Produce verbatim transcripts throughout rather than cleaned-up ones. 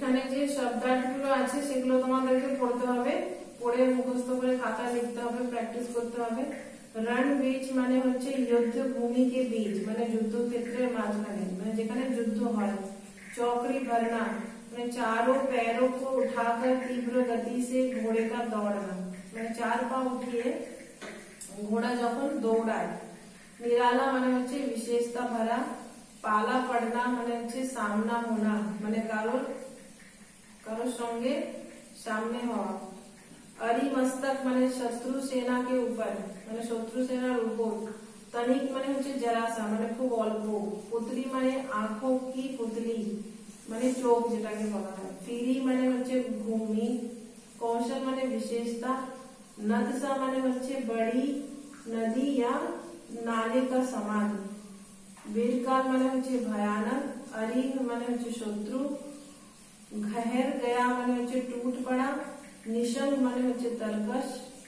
এখানে যে শব্দার্থগুলো আছে সেগুলো তোমাদেরকে পড়তে হবে, পড়ে মুখস্থ করে খাতা লিখতে হবে, প্র্যাকটিস করতে হবে। রণ বীচ মানে হচ্ছে যুদ্ধ ভূমি के बीच মানে যুদ্ধক্ষেত্রের মাঝখানে, মানে যেখানে যুদ্ধ হয়। चौकड़ी भरना মানে चारों पैरों को उठाकर तीव्र गति से घोड़े का दौड़ना, মানে চার পা উঠিয়ে ঘোড়া যখন দৌড়ায়। निराला মানে হচ্ছে विशेषता भरा। पाला पड़ना মানে হচ্ছে सामना होना, মানে কারোর কারোর সঙ্গে সামনে হওয়া। अरिमस्तक মানে शत्रु सेना के ऊपर মানে শত্রু সেনার উপর। तनिक মানে হচ্ছে जरासा মানে খুব অল্প। पुतली মানে आंखों की पुतली মানে চোখ যেটাকে বলা হয়। ফিরি মানে হচ্ছে ভূমি। कौशल মানে विशेषता। नदसा মানে হচ্ছে बड़ी नदी या नाले का समान। वीरकाल মানে হচ্ছে भयानक। अरिह মানে হচ্ছে শত্রु। घहर गया মানে হচ্ছে टूट पड़ा। निशंग মানে হচ্ছে तर्कश।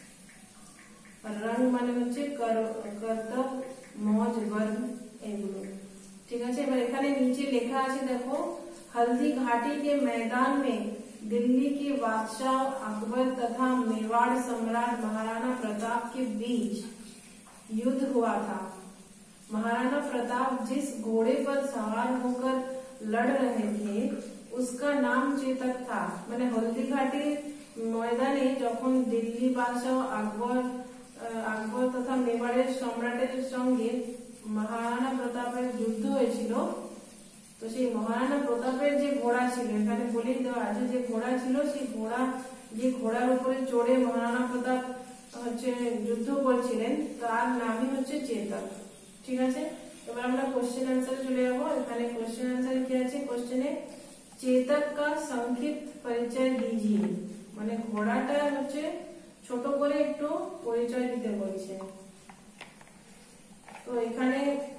रंग মানে হচ্ছে कर्तव्य, मौज, वर्ण এগুলো। ঠিক আছে, এবার এখানে নিচে লেখা আছে দেখো, हल्दी घाटी के मैदान में दिल्ली के बादशाह अकबर तथा मेवाड़ सम्राट महाराणा प्रताप के बीच युद्ध हुआ था। महाराणा प्रताप जिस घोड़े पर सवार होकर लड़ रहे थे उसका नाम चेतक था। मैंने हल्दी घाटी ময়দানে যখন দিল্লি বাদশাহ আকবর আকবর তথা মেবাড়ের সম্রাটের সঙ্গে মহারাণা প্রতাপের যুদ্ধ হয়েছিল, তো সেই মহারাণা প্রতাপের যে ঘোড়া ছিল, এখানে বলেই দেওয়া আছে যে ঘোড়া ছিল, সেই ঘোড়া যে ঘোড়ার উপরে চড়ে মহারাণা প্রতাপ হচ্ছে যুদ্ধ করছিলেন তার নামই হচ্ছে চেতক। ঠিক আছে, এবার আমরা কোশ্চেন আনসারে চলে যাবো। এখানে কোশ্চেন আনসার কি আছে, কোশ্চেনে চেতক কা সংক্ষিপ্ত পরিচয় দিজিয়ে, মানে ঘোড়াটা হচ্ছে ছোট করে একটু পরিচয় দিতে বলছে। তো এখানে